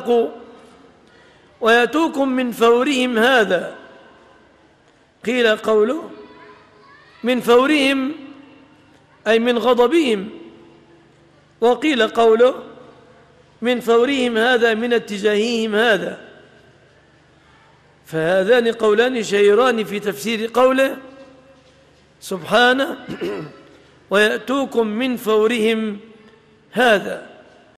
فارقوا ويأتوكم من فورهم هذا. قيل قوله من فورهم أي من غضبهم، وقيل قوله من فورهم هذا من اتجاههم هذا. فهذان قولان شهيران في تفسير قوله سبحانه ويأتوكم من فورهم هذا.